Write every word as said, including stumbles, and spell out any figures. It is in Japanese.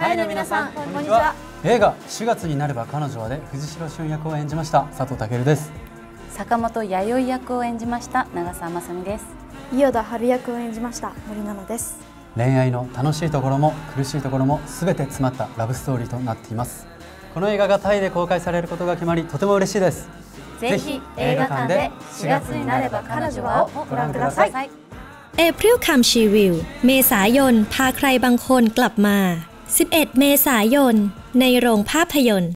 タイの皆さん、こんにちは。 映画しがつになれば彼女はで藤代俊役を演じました佐藤健です。 坂本弥生役を演じました長澤まさみです。 伊予田春役を演じました森七菜です。 恋愛の楽しいところも苦しいところも全て詰まったラブストーリーとなっています。この映画がタイで公開されることが決まりとても嬉しいです。 ぜひ映画館でしがつになれば彼女はをご覧ください。 April Come She Will เมษายนพาใครบางคนกลับมาสิบเอ็ดเมษายนในโรงภาพยนตร์